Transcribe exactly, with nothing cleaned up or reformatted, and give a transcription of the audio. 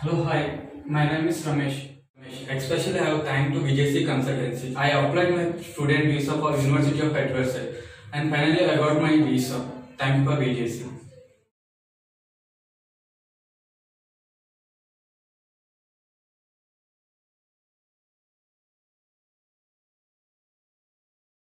Hello, hi. My name is Ramesh. Ramesh. Especially, I have thank to V J C consultancy. I applied my student visa for University of Edinburgh, and finally I got my visa. Thank you for V J C.